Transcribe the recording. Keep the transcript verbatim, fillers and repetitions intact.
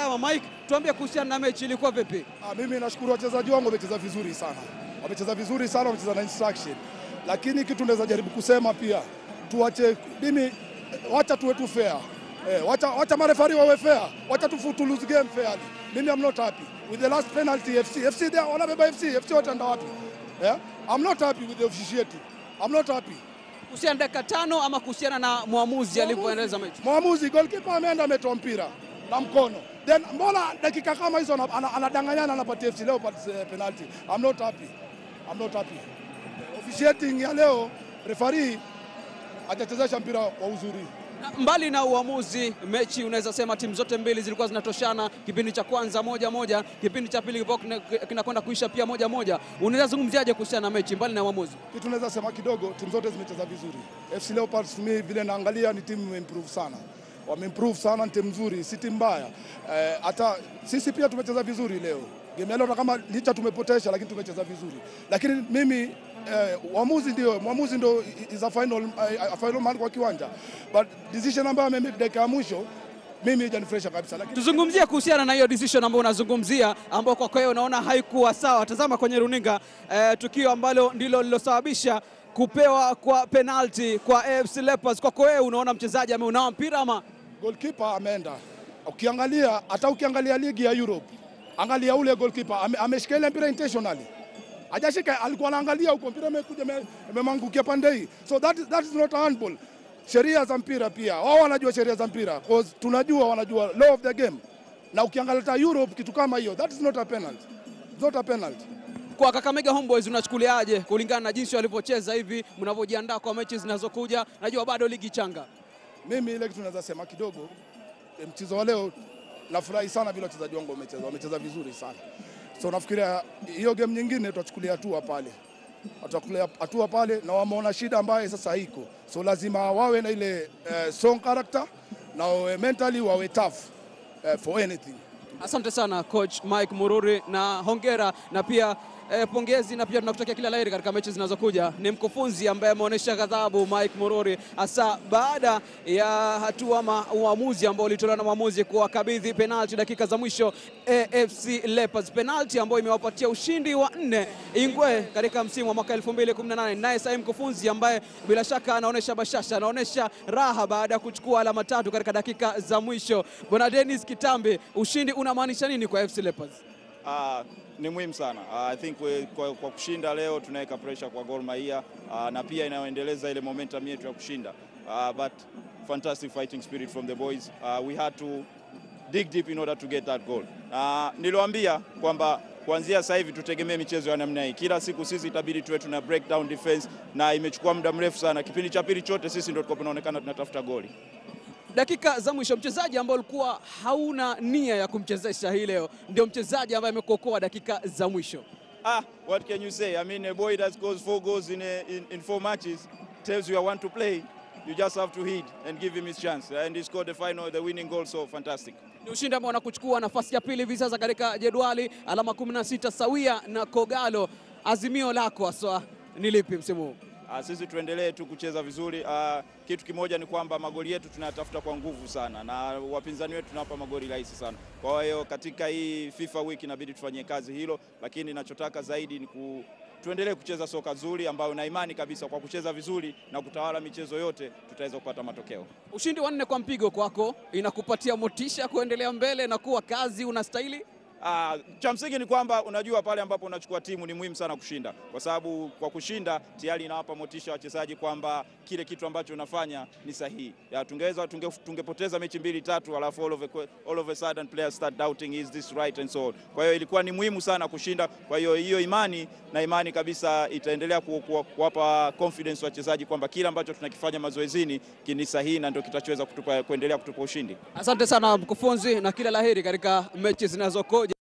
salama. Mike, tuambie kuhusiana na mechi ilikuwa vipi? Ah, mimi nashukuru wachezaji wangu wamecheza vizuri sana. Wamecheza vizuri sana, wamecheza na instruction. Lakini kitu naweza jaribu kusema pia, tuache mimi wacha tuwe tu fair. Eh, wacha wacha marefari wawe fair. Wacha tu lose game fairly. Mimi I'm not happy with the last penalty F C. F C there wanabeba F C. F C wataenda wapi? Yeah? I'm not happy with the officiating. I'm not happy. Kuhusiana dakika tano ama kuhusiana na muamuzi alivyoendeleza mechi? Muamuzi goalkeeper ameenda ametoa mpira na mkono. Then mbona dakika kama hizo anadanganyana anapatia F C Leopards uh, penalty? I'm not happy. I'm not happy. Officiating ya leo referee hajachezesha mpira kwa uzuri. Mbali na uamuzi, mechi unaweza sema timu zote mbili zilikuwa zinatoshana. Kipindi cha kwanza moja moja, kipindi cha pili kinakwenda kuisha pia moja moja. Unaweza zungumziaje kuhusiana na mechi mbali na uamuzi? Kitu naweza sema kidogo, timu zote zimecheza vizuri. F C Leopards mimi vile naangalia ni timu imeimprove sana. Wameimprove sana, ni timu nzuri, si timu mbaya. Hata eh, sisi pia tumecheza vizuri leo. Game leo kama licha tumepotesha lakini tumecheza vizuri. Lakini mimi Eh, uamuzi ndio, muamuzi ndio is a final, uh, a final man kwa kiwanja. But decision ambayo amemake dakika ya mwisho mimi haijanifurahisha kabisa. Lakini tuzungumzie kuhusiana na hiyo decision ambayo unazungumzia, ambayo kwa kweli unaona haikuwa sawa. Tazama kwenye runinga eh, tukio ambalo ndilo lilosababisha kupewa kwa penalty kwa A F C Leopards. Kwa kweli unaona mchezaji ameunawa mpira ama goalkeeper ameenda. Ukiangalia hata ukiangalia ligi ya Europe, angalia ule goalkeeper ame, ameshika ile mpira intentionally. Hajashika, alikuwa anaangalia huko mpira umekuja umemangukia pande hii. So that is, that is not a handball. Sheria za mpira pia. Wao wanajua sheria za mpira because tunajua wanajua law of the game. Na ukiangalia Europe kitu kama hiyo, that is not a penalty. It's not a penalty. Kwa Kakamega Homeboyz unachukuliaje kulingana na jinsi walivyocheza hivi mnavyojiandaa kwa mechi zinazokuja? Najua bado ligi changa. Mimi ile kitu naweza sema kidogo, mchezo wa leo nafurahi sana vile wachezaji wangu wamecheza. Wamecheza vizuri sana. So nafikiria hiyo game nyingine tutachukulia hatua pale. Tutachukulia hatua pale na wameona shida ambayo sasa iko. So lazima wawe na ile uh, strong character na wawe mentally wawe tough uh, for anything. Asante sana coach Mike Mururi, na hongera na pia eh, pongezi, na pia tunakutakia kila laheri katika mechi zinazokuja. Ni mkufunzi ambaye ameonyesha ghadhabu Mike Mururi hasa baada ya hatua ama uamuzi ambao ulitolewa na mwamuzi kuwakabidhi penalty dakika za mwisho A F C Leopards, penalty ambayo imewapatia ushindi wa nne Ingwe katika msimu wa mwaka elfu mbili kumi na nane. Naye sasa mkufunzi ambaye bila shaka anaonesha bashasha, anaonesha raha baada ya kuchukua alama tatu katika dakika za mwisho. Bwana Dennis Kitambi, ushindi unamaanisha nini kwa A F C Leopards? Uh, ni muhimu sana. Uh, I think we, kwa, kwa kushinda leo tunaweka pressure kwa Gor Mahia uh, na pia inaendeleza ile momentum yetu ya kushinda. Uh, but fantastic fighting spirit from the boys. Uh, we had to dig deep in order to get that goal. Uh, niliwaambia kwamba kuanzia sasa hivi tutegemee michezo ya namna hii. Kila siku sisi itabidi tuwe tuna break down defense, na imechukua muda mrefu sana. Kipindi cha pili chote sisi ndio tulikuwa tunaonekana tunatafuta goli. Dakika za mwisho, mchezaji ambaye ulikuwa hauna nia ya kumchezesha hii leo ndio mchezaji ambaye amekokoa dakika za mwisho. Ah, what can you say? I mean, a boy that scores four goals in, a, in, in four matches tells you I want to play. You just have to hit and give him his chance. And he scored the final, the winning goal, so fantastic. Ni ushindi ambao unakuchukua nafasi ya pili hivi sasa katika jedwali, alama kumi na sita sawia na Kogalo. Azimio lako aswa ni lipi msimu huu? Uh, sisi tuendelee tu kucheza vizuri. Uh, kitu kimoja ni kwamba magoli yetu tunatafuta kwa nguvu sana, na wapinzani wetu tunawapa magoli rahisi sana. Kwa hiyo katika hii FIFA week inabidi tufanye kazi hilo, lakini ninachotaka zaidi ni ku tuendelee kucheza soka zuri, ambayo na imani kabisa kwa kucheza vizuri na kutawala michezo yote tutaweza kupata matokeo. Ushindi wa nne kwa mpigo kwako inakupatia motisha kuendelea mbele na kuwa kazi unastahili? Uh, cha msingi ni kwamba unajua pale ambapo unachukua timu ni muhimu sana kushinda, kwa sababu kwa kushinda tayari inawapa motisha wachezaji kwamba kile kitu ambacho unafanya ni sahihi. Ya tungeweza tunge, tungepoteza mechi mbili tatu alafu all of a, all of a sudden players start doubting is this right and so on. Kwa hiyo ilikuwa ni muhimu sana kushinda. Kwa hiyo hiyo imani na imani kabisa itaendelea kuwapa confidence wachezaji kwamba kile ambacho tunakifanya mazoezini ni sahihi na ndio kitachoweza kutupa kuendelea kutupa ushindi. Asante sana mkufunzi na kila laheri katika mechi zinazokuja.